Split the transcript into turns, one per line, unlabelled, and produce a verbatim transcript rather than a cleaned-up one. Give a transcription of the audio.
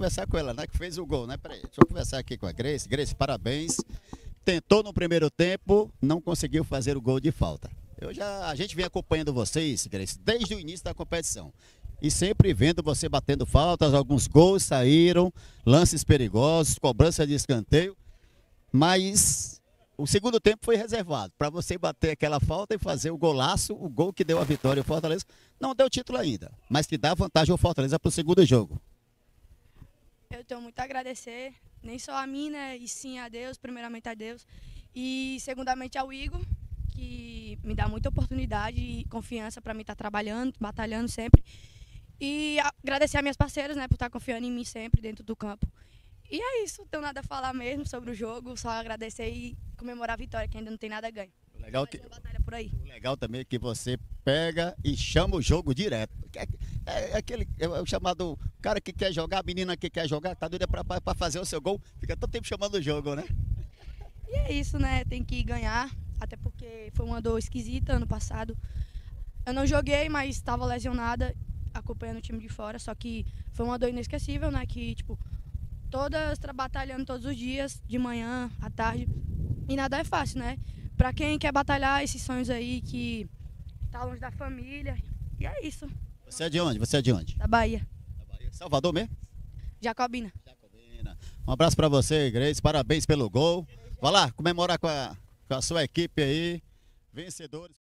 conversar com ela, né? Que fez o gol, né? Peraí, deixa eu conversar aqui com a Grace. Grace, parabéns. Tentou no primeiro tempo, não conseguiu fazer o gol de falta. Eu já, a gente vem acompanhando vocês, Grace, desde o início da competição. E sempre vendo você batendo faltas, alguns gols saíram, lances perigosos, cobrança de escanteio. Mas o segundo tempo foi reservado para você bater aquela falta e fazer o golaço, o gol que deu a vitória ao Fortaleza. Não deu título ainda, mas que dá vantagem ao Fortaleza para o segundo jogo.
Eu tenho muito a agradecer, nem só a mim, né, e sim a Deus, primeiramente a Deus, e segundamente ao Igor, que me dá muita oportunidade e confiança para mim estar trabalhando, batalhando sempre. E agradecer a minhas parceiras, né, por estar confiando em mim sempre dentro do campo. E é isso, não tenho nada a falar mesmo sobre o jogo, só agradecer e comemorar a vitória, que ainda não tem nada a ganho.
O legal, que,
batalha por aí.
o legal também é que você pega e chama o jogo direto. É, é, é aquele é o chamado cara que quer jogar, a menina que quer jogar, tá doida pra, pra fazer o seu gol, fica todo tempo chamando o jogo, né?
E é isso, né, tem que ganhar, até porque foi uma dor esquisita ano passado. Eu não joguei, mas estava lesionada, acompanhando o time de fora, só que foi uma dor inesquecível, né, que, tipo, todas batalhando todos os dias, de manhã, à tarde, e nada é fácil, né? Pra quem quer batalhar esses sonhos aí, que tá longe da família, e é isso.
Você é de onde? Você é de onde?
Da Bahia.
Da Bahia. Salvador mesmo?
Jacobina.
Jacobina. Um abraço pra você, Grace, parabéns pelo gol. Vai lá, comemorar com a, com a sua equipe aí, vencedores.